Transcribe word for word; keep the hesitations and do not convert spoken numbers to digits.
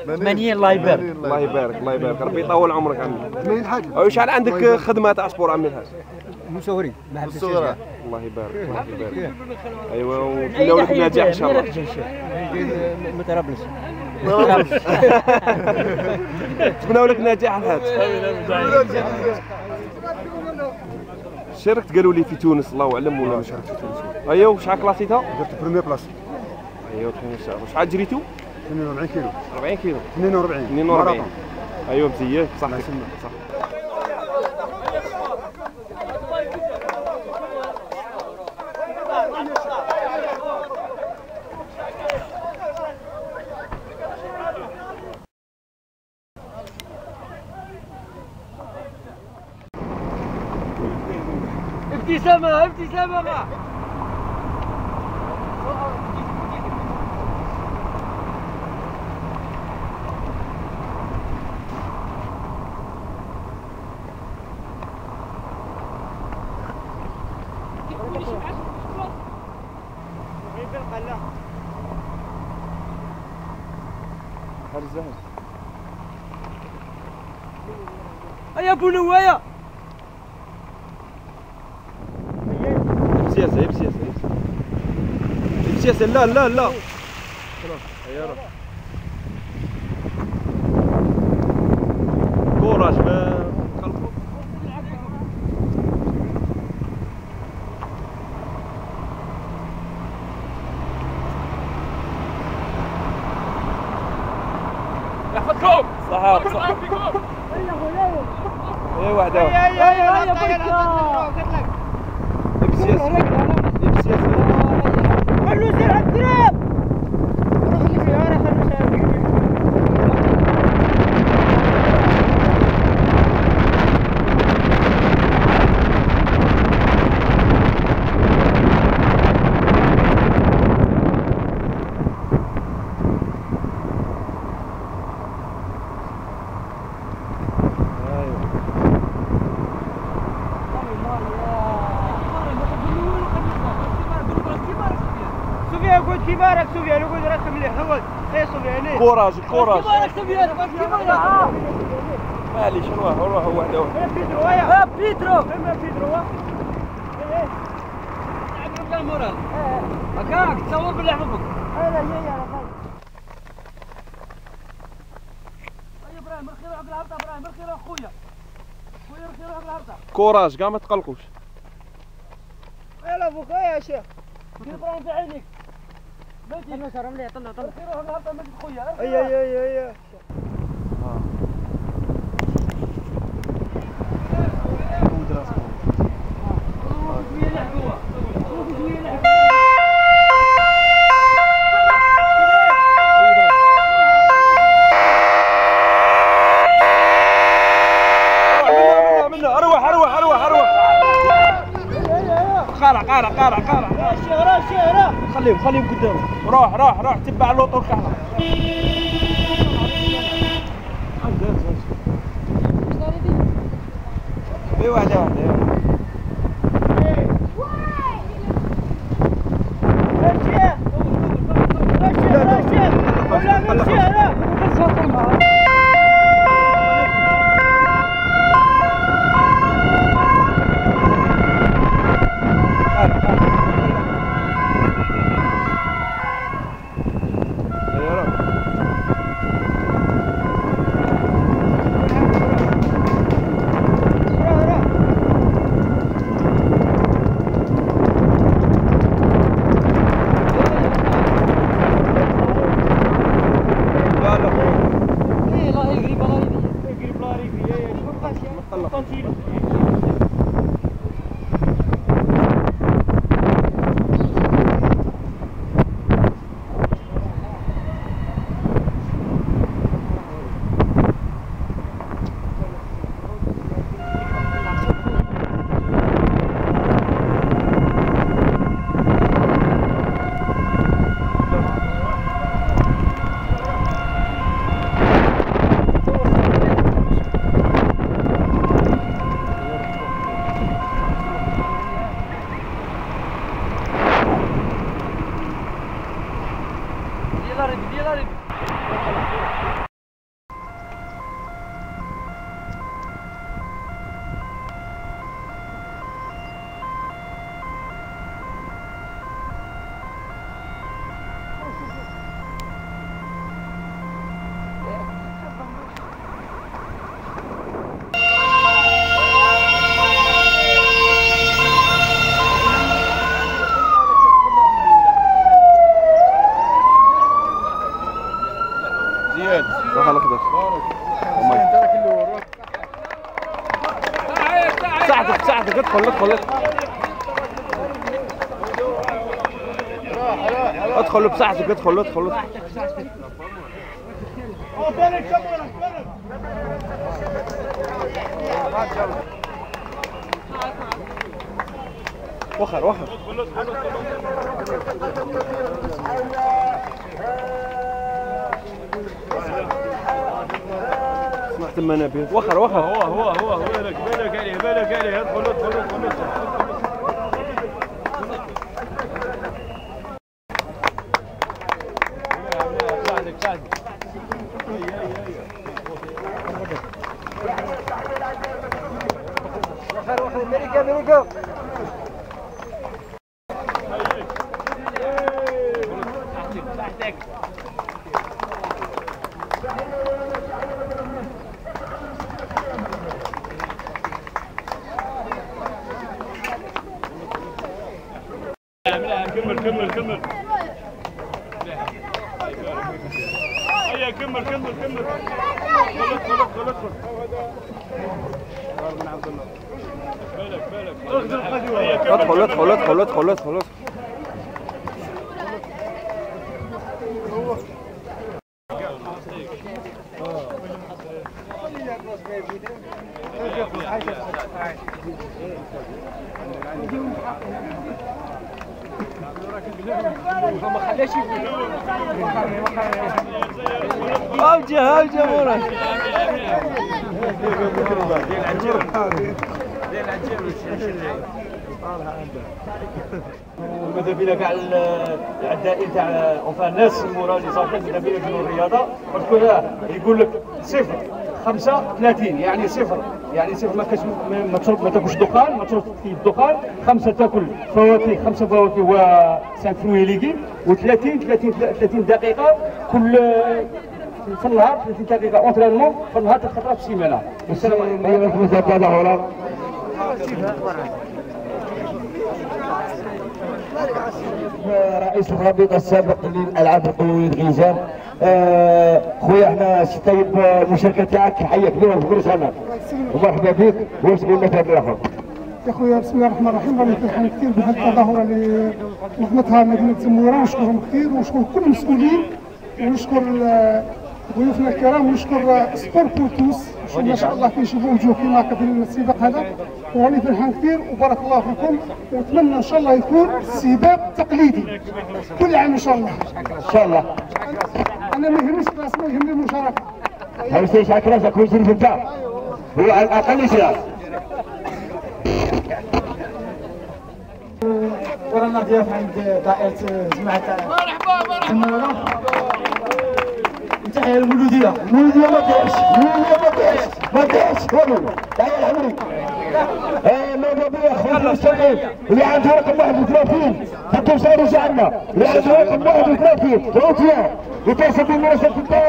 ثمانين. الله يبارك. الله يبارك الله يبارك، ربي يطول عمرك عمي. ثمانين حاج. وشحال عندك خدمه تاع سبور عمي الحاج؟ مصورين مع الصغار. الله يبارك الله يبارك. ايوا ونتمنوا لك النجاح ان شاء الله. ما ترابلش. نتمنوا لك النجاح الحاج. شاركت قالوا لي في تونس الله اعلم ولا ما شاركت في تونس؟ ايوا شحال كلاسيتها؟ درت بريمير بلاصه. ايوا ان شاء الله. شحال جريتو؟ اثنين وأربعين كيلو. أربعين كيلو. اثنين وأربعين. اثنين وأربعين. ايوا مزيان صح صح. ابتسامة ابتسامة. يا ابو نوايا بسياسه هي بسياسه هي بسياسه. لا لا لا هيا راه كوراج ما تخلفوا. يحفظكم. صح صح. اي واحده يا يا يا بسياسه بسياسه. خلو سير على التراب. روح اللي فيها راه خلو سير. كبارك سفيان يقول راك مليح هو اي سفيان. كوراج كوراج. كبارك سفيان كبارك. معليش نروح نروح وحده وحده. بيترو يا بيترو. فما بيترو ايه تعمل بلا مورال. هكاك تصور بالله يحفظك. هذا هي يا رجل. اي ابراهيم الخير روح بالهبطه. ابراهيم الخير اخويا. خويا الخير روح بالهبطه. كوراج كاع ما تقلقوش. يلا ابوك يا شيخ. ابراهيم في عينيك. طلع صار مليح. طلع طلع. الخير روح بالهبطه مجد خويا. اي اي اي اي. اروح اروح اروح اروح. قارع قارع قارع قارع. يا شيخ راه شيخ راه. خليهم خليهم قدامك. روح روح روح تبع اللوطور كحله. اي واحده واحده. زياد راح الاخضر ساعدك ساعدك ادخل ادخل ادخل بساعدك ادخل ادخل وخر وخر سمعت المنابر وخر وخر هو هو هو بالك بالك عليه بالك عليه ادخل ادخل ادخل ساعدك ساعدك وخر وخر امريكا امريكا كمل كمل كمل هيا كمل كمل كمل خلص خلص خلص من عبد الله بالك بالك ادخل ادخل ادخل ادخل ادخل ما خلاش اوجه اوجه مورا ماذا بينا كاع العدائين تاع اونفان الناس مورا اللي صافي ماذا بينا يديروا الرياضه باسكو يقول لك صفر خمسة ثلاثين يعني صفر يعني صفر ما ما تشرب ما تاكلش دخان ما تشربش فيه الدخان خمسة تاكل فواكه خمسة فواكه و سانك فروي ليغي و30 30 30 دقيقة كل في النهار ثلاثين دقيقة اونترينمون في النهار ثلاث خطرات في السيمانة والسلام عليكم. رئيس الرابطه السابق للالعاب القويه الغيزان. آه خويا احنا طيب المشاركه تاعك حيه كبيره في كل سنه ومرحبا بك. واش تقول لنا في هذا الاخر؟ يا خويا بسم الله الرحمن الرحيم. راني فرحان كثير بهذه التظاهره اللي نظمتها مدينه زموره ونشكرهم كثير ونشكر كل المسؤولين ونشكر ضيوفنا الكرام ونشكر سبور بور توس ما شاء الله كنشوفوا وجوه كيما هكا في السباق هذا. وراني فرحان كثير وبارك الله فيكم ونتمنى ان شاء الله يكون سباق تقليدي كل عام ان شاء الله. ان شاء الله. انا ما يهمنيش الرسمه يهمني المشاركه. هل سيشارك راسك ويصير في البتاع هو على الاقل شيء. ورانا ضياف عند دائره جماعه زموره. تحية المولودية. المولودية ما كاينش، المولودية ما كاينش، ما كاينش والو. تحية العمري. ايه ماذا بيا خويا المستمعين اللي عنده رقم واحد وثلاثين حتى وصار رجعنا اللي عنده رقم واحد وثلاثين عطية يتصل بمناسبة